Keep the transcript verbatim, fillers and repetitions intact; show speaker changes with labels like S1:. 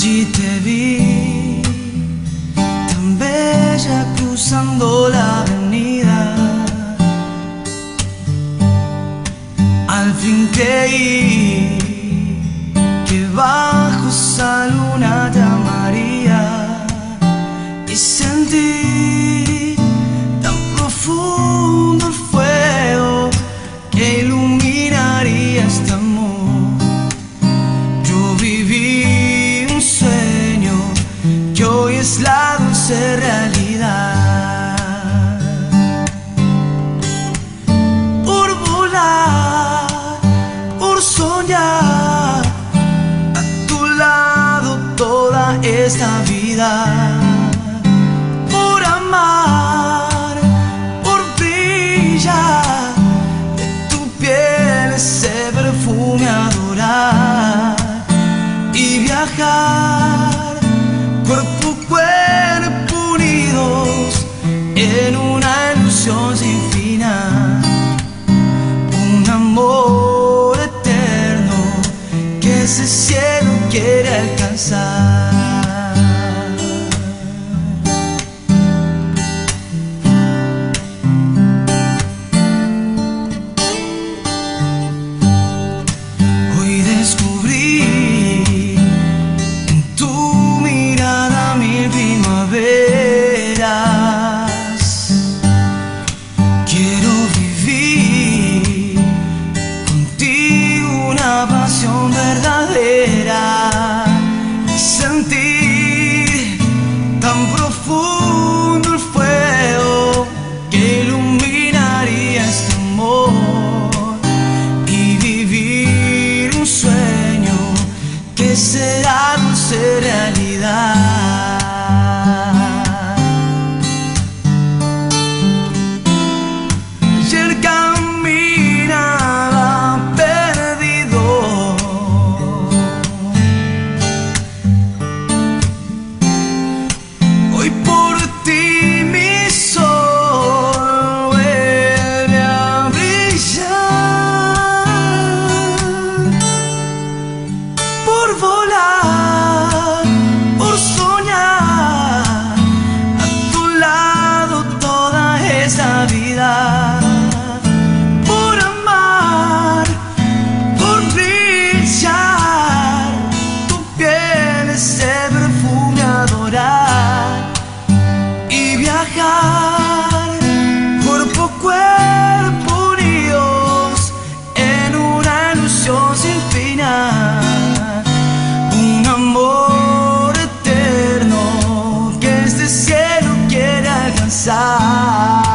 S1: Allí te vi, tan bella cruzando la avenida. Al fin creí que bajo esa luna te amaría, y sentí tan profundo el fuego que iluminaría este amor. Yo viví un sueño que hoy es la dulce realidad. Por volar, por soñar a tu lado toda esta vida. Por amar, por brillar, de tu piel ese perfume adorar. Y viajar, cuerpo, cuerpo unidos en una ilusión sin final. Un amor eterno que ese cielo quiere alcanzar. Hoy descubrí en tu mirada mil primaveras. Quiero vivir contigo una pasión verdadera y sentir tan profundo el fuego que iluminaría este amor, y vivir un sueño que será dulce realidad. Ayer caminaba perdido, hoy por ti mi sol vuelve a brillar. Por volar, por soñar a tu lado toda esa vida. Por amar, por brillar, tu piel ese perfume adorar. Y viajar, cuerpo, cuerpo unidos en una ilusión sin final. Un amor eterno que este cielo quiere alcanzar.